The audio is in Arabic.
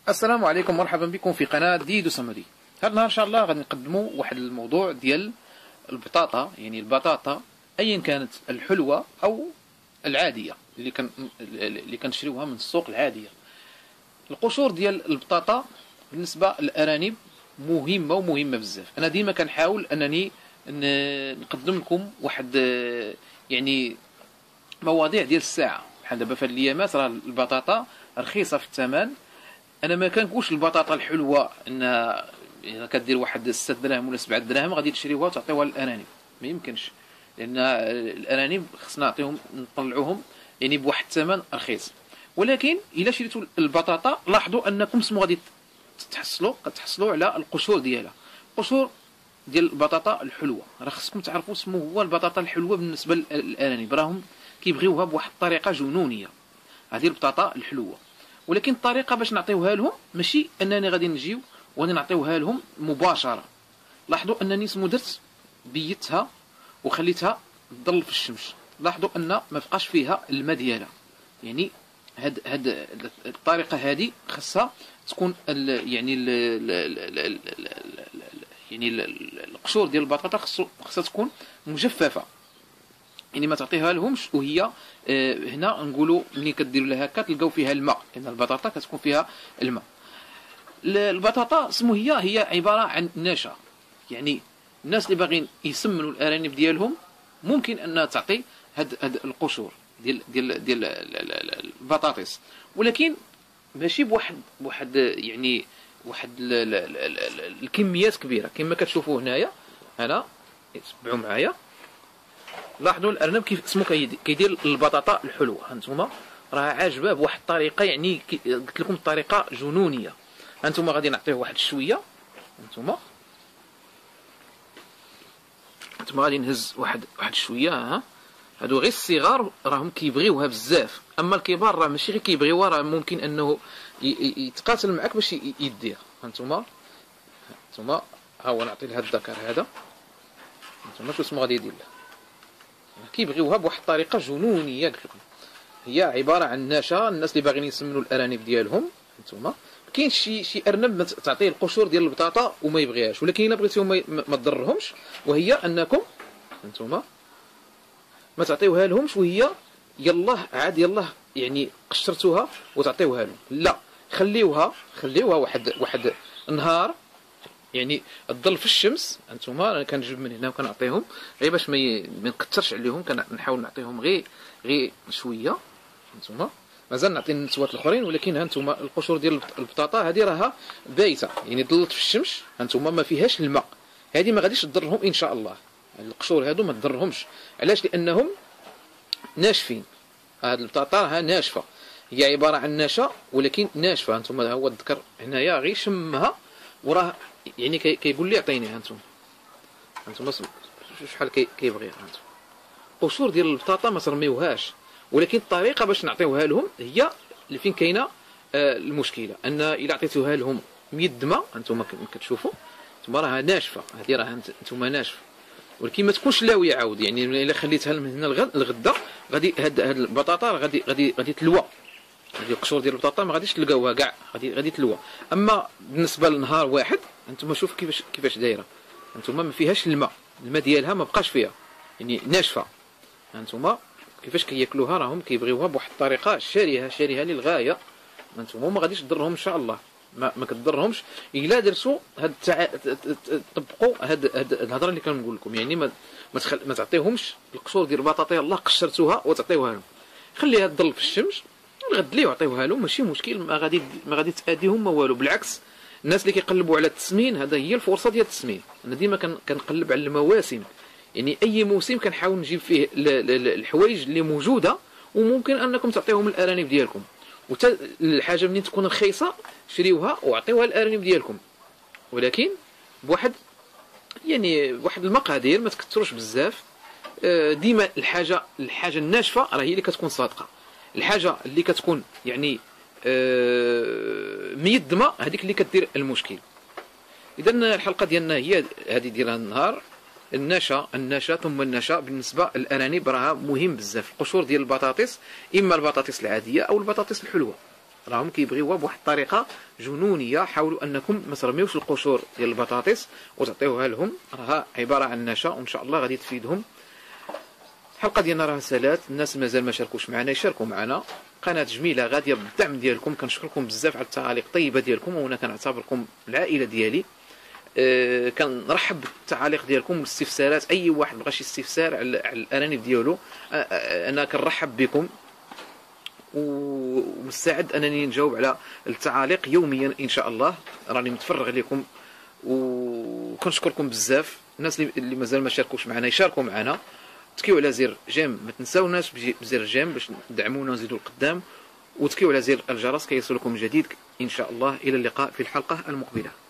السلام عليكم، مرحبا بكم في قناة ديدو سمري. هذا النهار ان شاء الله غادي نقدموا واحد الموضوع ديال البطاطا، يعني البطاطا ايا كانت، الحلوة او العادية اللي كنشريوها من السوق العادية. القشور ديال البطاطا بالنسبة للارانب مهمة بزاف. انا ديما كنحاول انني نقدم لكم واحد يعني مواضيع ديال الساعة. بحال دابا في هاد الايامات راه البطاطا رخيصة في الثمن. انا ما كنقولش البطاطا الحلوه انها اذا كدير واحد 6 دراهم ولا 7 دراهم غادي تشريوها وتعطيوها للارانب، ما يمكنش، لان الارانب خصنا نعطيهم نطلعوهم يعني بواحد الثمن رخيص. ولكن الا شريتوا البطاطا لاحظوا انكم سمو غادي كتحصلوا على القشور ديالها. قشور ديال البطاطا الحلوه راه خصكم تعرفوا سمو هو البطاطا الحلوه بالنسبه للارانب، راهم كيبغيوها بواحد الطريقه جنونيه، هذه البطاطا الحلوه. ولكن الطريقه باش نعطيوها لهم ماشي انني غادي نجيو وغادي نعطيوها لهم مباشره. لاحظوا انني سمو درت بيتها وخليتها تضل في الشمس. لاحظوا ان ما بقاش فيها الماء ديالها، يعني هاد الطريقه هذه خاصها تكون يعني القشور ديال البطاطا خاصها تكون مجففه، يعني ما تعطيها لهمش وهي هنا نقولوا ملي كديروا لها هكا تلقاو فيها الماء، لان البطاطا كتكون فيها الماء. البطاطا سمو هي عباره عن نشا، يعني الناس اللي باغيين يسمنوا الارانب ديالهم ممكن انها تعطي هاد القشور ديال البطاطس، ولكن ماشي بواحد يعني واحد الكميات كبيره كما كتشوفوا هنايا. انا تبعوا معايا، لاحظوا الارنب كيف اسمه كيدير البطاطا الحلوه. هانتوما راه عاجباه بواحد الطريقه، يعني قلت لكم الطريقه جنونيه. هانتوما غادي نعطيه واحد شويه، هانتوما غادي نهز واحد شويه. ها هادو غير الصغار راهم كيبغيوها بزاف، اما الكبار راه ماشي غير كيبغيوها، راه ممكن انه يتقاتل معك باش يديها. هانتوما ها هو نعطي لهاد الذكر هذا، هانتوما شو اسمو غادي يدير له، كيبغيوها بواحد الطريقه جنونيه. قلت لكم هي عباره عن نشا. الناس اللي باغيين يسمنوا الارانب ديالهم، هانتوما كاين شي ارنب تعطيه القشور ديال البطاطا وما يبغيهاش، ولكن الا بغيتيهم ما تضرهمش، وهي انكم هانتوما ما تعطيوها لهمش وهي يلاه يعني قشرتوها وتعطيوها لهم. لا، خليوها واحد نهار، يعني تضل في الشمس. هانتوما انا كنجيب من هنا وكنعطيهم غير باش ما نكثرش عليهم، كنحاول نعطيهم غير شويه. هانتوما مازال نعطي النسوات الاخرين، ولكن هانتوما القشور ديال البطاطا هذه راها بايته، يعني ضلت في الشمس. هانتوما ما فيهاش الماء، هذه ما غاديش تضرهم ان شاء الله. القشور هادو ما تضرهمش، علاش؟ لانهم ناشفين. هاد البطاطا راها ناشفه، هي عباره عن نشا ولكن ناشفه. هانتوما هو الذكر هنايا غير شمها وراه يعني كيقول لي عطيني. هانتوما شحال كيبغيها. هانتوما قشور ديال البطاطا ما ترميوهاش، ولكن الطريقه باش نعطيوها لهم هي اللي فين كاينه المشكله. ان الا عطيتوها لهم ميدمه، هانتوما كتشوفوا هانتوما راها ناشفه، هذه راها هانتوما ناشفه، ولكن ما تكونش لاويه عاود. يعني الا خليتها من هنا الغدا غادي هاد البطاطا غادي تلوى. هذه القشور ديال البطاطا ما غاديش تلقاوها كاع، غادي تلوى. اما بالنسبه لنهار واحد، انتم شوف كيفاش دايره. انتم ما فيهاش الماء ديالها ما بقاش فيها، يعني ناشفه. انتم كيفاش كياكلوها راهم كيبغيوها بواحد الطريقه شاريها للغايه. انتم ما غاديش تضرهم ان شاء الله، ما كتضرهمش الا درتوا طبقوا هاد الهضره اللي كنقول لكم. يعني ما تعطيهمش القشور ديال البطاطا يلاه قشرتوها وتعطيوها لهم، خليها تضل في الشمس الغد لي وعطيوها لهم، ماشي مشكل. ما غادي تاديهم ما والو، بالعكس. الناس اللي كيقلبوا على التسمين، هذا هي الفرصه ديال التسمين. انا ديما كنقلب على المواسم، يعني اي موسم كنحاول نجيب فيه الحوايج اللي موجوده وممكن انكم تعطيهم الارانب ديالكم. وتا الحاجه منين تكون رخيصه شريوها وعطيوها الارانب ديالكم، ولكن بواحد يعني واحد المقادير، ما تكثروش بزاف. ديما الحاجه الناشفه راه هي اللي كتكون صادقه. الحاجه اللي كتكون يعني ميدمه هذيك اللي كدير المشكل. اذا الحلقه ديالنا هي هذه ديال النهار، النشا ثم النشا. بالنسبه للارانب راها مهم بزاف. القشور ديال البطاطس، اما البطاطس العاديه او البطاطس الحلوه، راهم كيبغيوها بواحد الطريقه جنونيه. حاولوا انكم ما ترميوش القشور ديال البطاطس وتعطيوها لهم، راها عباره عن نشا وان شاء الله غادي تفيدهم. الحلقه ديالنا راه سالات، الناس مازال ما شاركوش معنا يشاركوا معنا. قناه جميله غاديه بالدعم ديالكم، كنشكركم بزاف على التعاليق الطيبه ديالكم، وانا كنعتبركم العائله ديالي. كنرحب بالتعاليق ديالكم والاستفسارات. اي واحد بغى شي استفسار على الارانب ديالو انا كنرحب بكم، ومستعد انني نجاوب على التعاليق يوميا ان شاء الله. راني متفرغ لكم وكنشكركم بزاف. الناس اللي مازال ما شاركوش معنا يشاركوا معنا، تكيو على زر جيم، ما تنساوناش بزر جيم باش تدعمونا ونزيدوا القدام، وتكيو على زر الجرس كيصلكم جديد ان شاء الله. الى اللقاء في الحلقه المقبله.